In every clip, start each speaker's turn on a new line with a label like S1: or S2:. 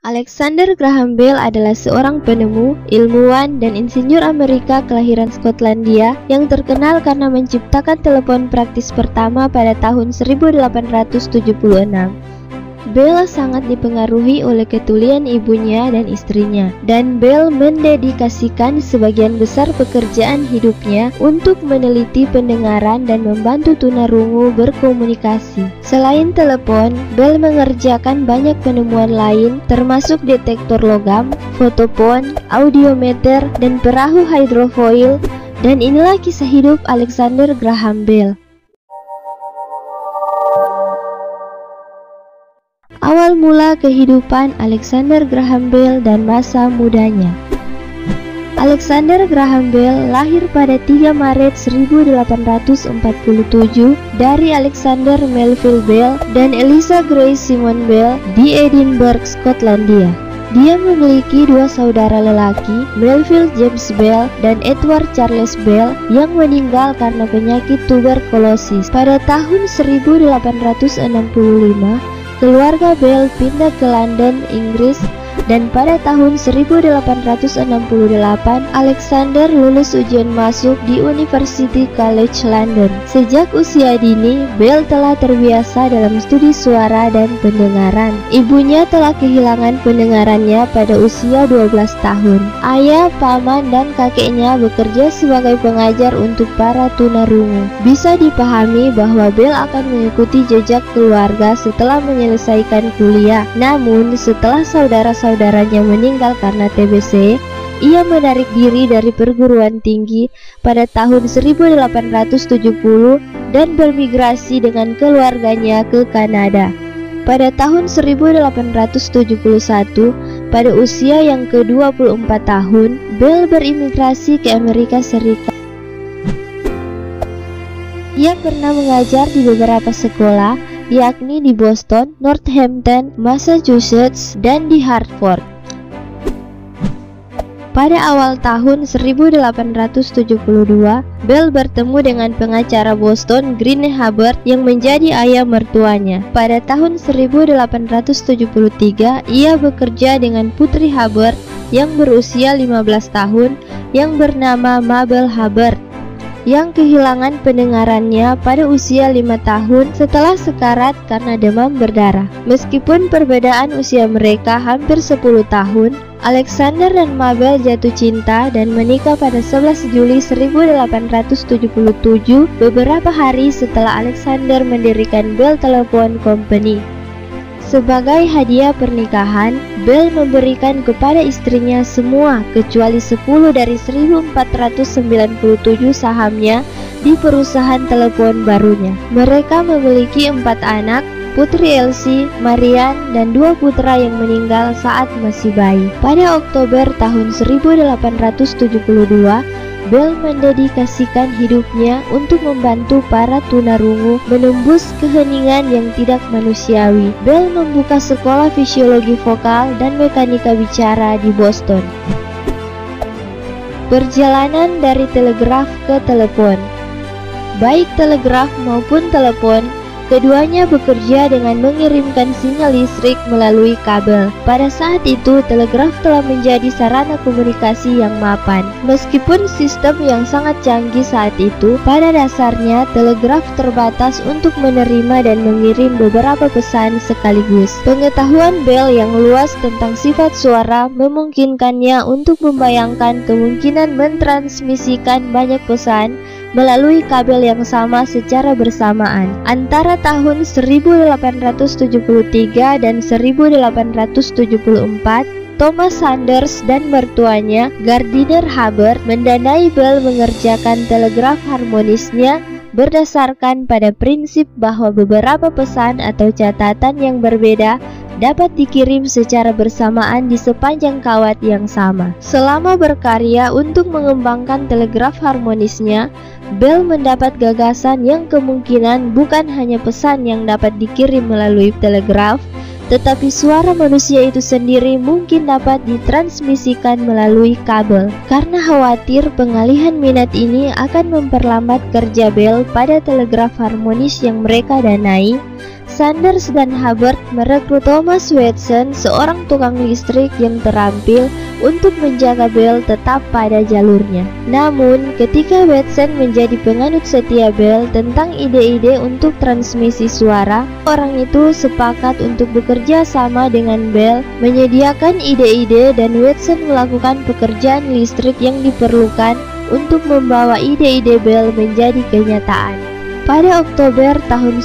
S1: Alexander Graham Bell adalah seorang penemu, ilmuwan, dan insinyur Amerika kelahiran Skotlandia yang terkenal karena menciptakan telepon praktis pertama pada tahun 1876. Bell sangat dipengaruhi oleh ketulian ibunya dan istrinya, dan Bell mendedikasikan sebagian besar pekerjaan hidupnya untuk meneliti pendengaran dan membantu tunarungu berkomunikasi. Selain telepon, Bell mengerjakan banyak penemuan lain termasuk detektor logam, fotopon, audiometer, dan perahu hidrofoil, dan inilah kisah hidup Alexander Graham Bell. Awal mula kehidupan Alexander Graham Bell dan masa mudanya. Alexander Graham Bell lahir pada 3 Maret 1847 dari Alexander Melville Bell dan Eliza Grace Simon Bell di Edinburgh, Skotlandia. Dia memiliki dua saudara lelaki, Melville James Bell dan Edward Charles Bell, yang meninggal karena penyakit tuberkulosis. Pada tahun 1865, keluarga Bell pindah ke London, Inggris, dan pada tahun 1868 Alexander lulus ujian masuk di University College London. Sejak usia dini, Bell telah terbiasa dalam studi suara dan pendengaran. Ibunya telah kehilangan pendengarannya pada usia 12 tahun. Ayah, paman, dan kakeknya bekerja sebagai pengajar untuk para tunarungu. Bisa dipahami bahwa Bell akan mengikuti jejak keluarga setelah menyelesaikan kuliah. Namun, setelah saudara-saudaranya meninggal karena TBC, ia menarik diri dari perguruan tinggi pada tahun 1870 dan bermigrasi dengan keluarganya ke Kanada. Pada tahun 1871, pada usia yang ke-24 tahun, Bell berimigrasi ke Amerika Serikat. Ia pernah mengajar di beberapa sekolah, yakni di Boston, Northampton, Massachusetts, dan di Hartford. Pada awal tahun 1872, Bell bertemu dengan pengacara Boston, Green Hubbard, yang menjadi ayah mertuanya. Pada tahun 1873, ia bekerja dengan putri Hubbard yang berusia 15 tahun yang bernama Mabel Hubbard, yang kehilangan pendengarannya pada usia 5 tahun setelah sekarat karena demam berdarah. Meskipun perbedaan usia mereka hampir 10 tahun, Alexander dan Mabel jatuh cinta dan menikah pada 11 Juli 1877, beberapa hari setelah Alexander mendirikan Bell Telephone Company. Sebagai hadiah pernikahan, Bell memberikan kepada istrinya semua kecuali 10 dari 1497 sahamnya di perusahaan telepon barunya. Mereka memiliki 4 anak, putri Elsie, Marian, dan 2 putra yang meninggal saat masih bayi. Pada Oktober tahun 1872, Bell mendedikasikan hidupnya untuk membantu para tunarungu menembus keheningan yang tidak manusiawi. Bell membuka sekolah fisiologi vokal dan mekanika bicara di Boston. Perjalanan dari telegraf ke telepon. Baik telegraf maupun telepon, keduanya bekerja dengan mengirimkan sinyal listrik melalui kabel. Pada saat itu, telegraf telah menjadi sarana komunikasi yang mapan. Meskipun sistem yang sangat canggih saat itu, pada dasarnya telegraf terbatas untuk menerima dan mengirim beberapa pesan sekaligus. Pengetahuan Bell yang luas tentang sifat suara memungkinkannya untuk membayangkan kemungkinan mentransmisikan banyak pesan melalui kabel yang sama secara bersamaan. Antara tahun 1873 dan 1874, Thomas Sanders dan mertuanya, Gardiner Hubbard, mendanai Bell mengerjakan telegraf harmonisnya berdasarkan pada prinsip bahwa beberapa pesan atau catatan yang berbeda dapat dikirim secara bersamaan di sepanjang kawat yang sama. Selama berkarya untuk mengembangkan telegraf harmonisnya, Bell mendapat gagasan yang kemungkinan bukan hanya pesan yang dapat dikirim melalui telegraf, tetapi suara manusia itu sendiri mungkin dapat ditransmisikan melalui kabel. Karena khawatir pengalihan minat ini akan memperlambat kerja Bell pada telegraf harmonis yang mereka danai, Alexander dan Hubbard merekrut Thomas Watson, seorang tukang listrik yang terampil, untuk menjaga Bell tetap pada jalurnya. Namun, ketika Watson menjadi penganut setia Bell tentang ide-ide untuk transmisi suara, orang itu sepakat untuk bekerja sama dengan Bell, menyediakan ide-ide, dan Watson melakukan pekerjaan listrik yang diperlukan untuk membawa ide-ide Bell menjadi kenyataan. Pada Oktober tahun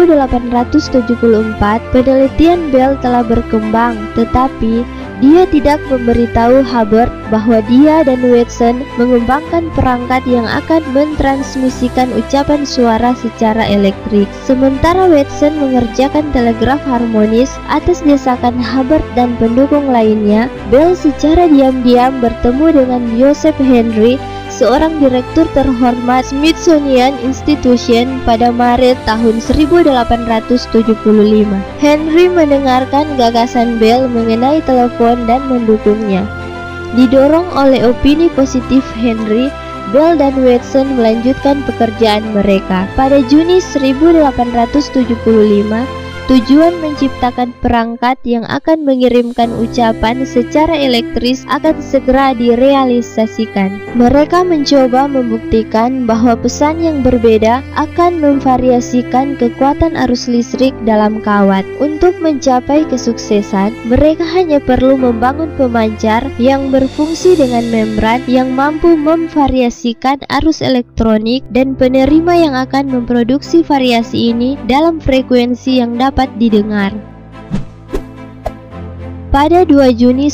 S1: 1874, penelitian Bell telah berkembang, tetapi dia tidak memberitahu Hubbard bahwa dia dan Watson mengembangkan perangkat yang akan mentransmisikan ucapan suara secara elektrik. Sementara Watson mengerjakan telegraf harmonis atas desakan Hubbard dan pendukung lainnya, Bell secara diam-diam bertemu dengan Joseph Henry, seorang direktur terhormat Smithsonian Institution, pada Maret tahun 1875. Henry mendengarkan gagasan Bell mengenai telepon dan mendukungnya. Didorong oleh opini positif Henry, Bell dan Watson melanjutkan pekerjaan mereka. Pada Juni 1875, tujuan menciptakan perangkat yang akan mengirimkan ucapan secara elektris akan segera direalisasikan. Mereka mencoba membuktikan bahwa pesan yang berbeda akan memvariasikan kekuatan arus listrik dalam kawat. Untuk mencapai kesuksesan, mereka hanya perlu membangun pemancar yang berfungsi dengan membran yang mampu memvariasikan arus elektronik dan penerima yang akan memproduksi variasi ini dalam frekuensi yang dapat didengar. Pada 2 Juni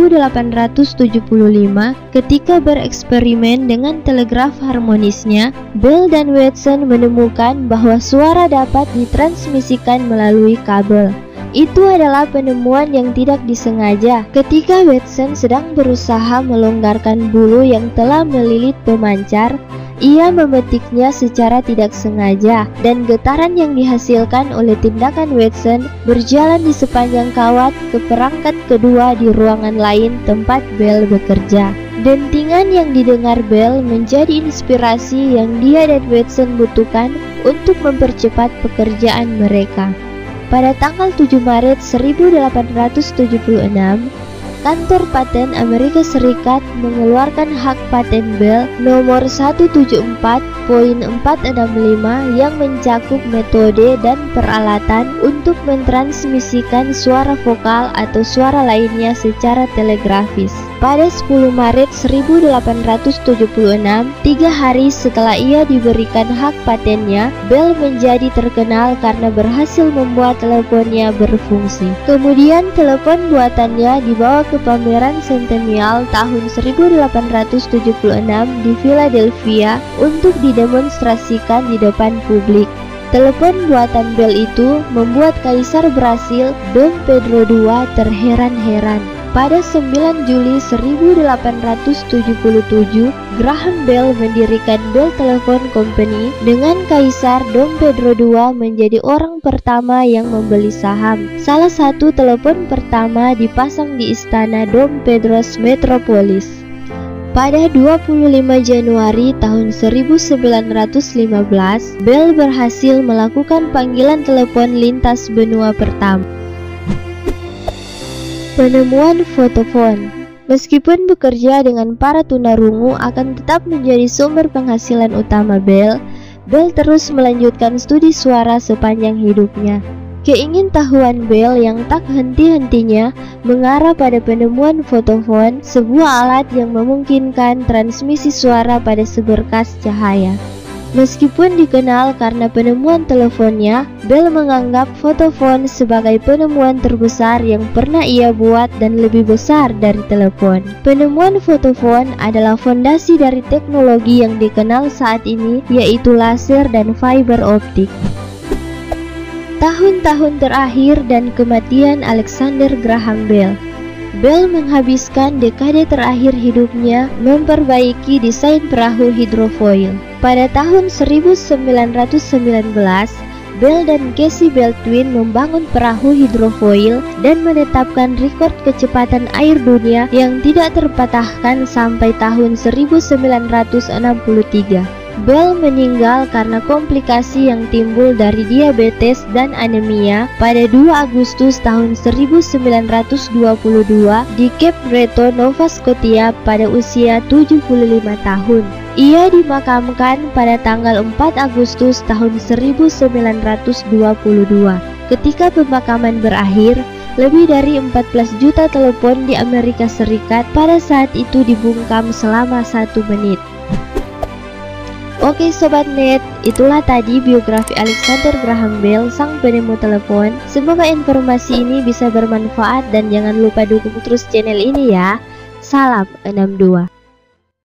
S1: 1875, ketika bereksperimen dengan telegraf harmonisnya, Bell dan Watson menemukan bahwa suara dapat ditransmisikan melalui kabel. Itu adalah penemuan yang tidak disengaja. Ketika Watson sedang berusaha melonggarkan bulu yang telah melilit pemancar, ia memetiknya secara tidak sengaja, dan getaran yang dihasilkan oleh tindakan Watson berjalan di sepanjang kawat ke perangkat kedua di ruangan lain tempat Bell bekerja. Dentingan yang didengar Bell menjadi inspirasi yang dia dan Watson butuhkan untuk mempercepat pekerjaan mereka. Pada tanggal 7 Maret 1876, Kantor Paten Amerika Serikat mengeluarkan hak paten Bell nomor 174.465 yang mencakup metode dan peralatan untuk mentransmisikan suara vokal atau suara lainnya secara telegrafis. Pada 10 Maret 1876, 3 hari setelah ia diberikan hak patennya, Bell menjadi terkenal karena berhasil membuat teleponnya berfungsi. Kemudian telepon buatannya dibawa ke pameran Centennial tahun 1876 di Philadelphia untuk didemonstrasikan di depan publik. Telepon buatan Bell itu membuat Kaisar Brasil Dom Pedro II terheran-heran. Pada 9 Juli 1877, Graham Bell mendirikan Bell Telephone Company dengan Kaisar Dom Pedro II menjadi orang pertama yang membeli saham. Salah satu telepon pertama dipasang di istana Dom Pedro's Metropolis. Pada 25 Januari tahun 1915, Bell berhasil melakukan panggilan telepon lintas benua pertama. Penemuan fotofon. Meskipun bekerja dengan para tunarungu akan tetap menjadi sumber penghasilan utama Bell, Bell terus melanjutkan studi suara sepanjang hidupnya. Keingintahuan Bell yang tak henti-hentinya mengarah pada penemuan fotofon, sebuah alat yang memungkinkan transmisi suara pada seberkas cahaya. Meskipun dikenal karena penemuan teleponnya, Bell menganggap fotofon sebagai penemuan terbesar yang pernah ia buat dan lebih besar dari telepon. Penemuan fotofon adalah fondasi dari teknologi yang dikenal saat ini, yaitu laser dan fiber optik. Tahun-tahun terakhir dan kematian Alexander Graham Bell. Bell menghabiskan dekade terakhir hidupnya memperbaiki desain perahu hidrofoil. Pada tahun 1919, Bell dan Casey Baldwin membangun perahu hidrofoil dan menetapkan rekor kecepatan air dunia yang tidak terpatahkan sampai tahun 1963. Bell meninggal karena komplikasi yang timbul dari diabetes dan anemia pada 2 Agustus tahun 1922 di Cape Breton, Nova Scotia pada usia 75 tahun. Ia dimakamkan pada tanggal 4 Agustus tahun 1922. Ketika pemakaman berakhir, lebih dari 14 juta telepon di Amerika Serikat pada saat itu dibungkam selama 1 menit. Oke Sobat Net, itulah tadi biografi Alexander Graham Bell, sang penemu telepon. Semoga informasi ini bisa bermanfaat dan jangan lupa dukung terus channel ini ya. Salam 62.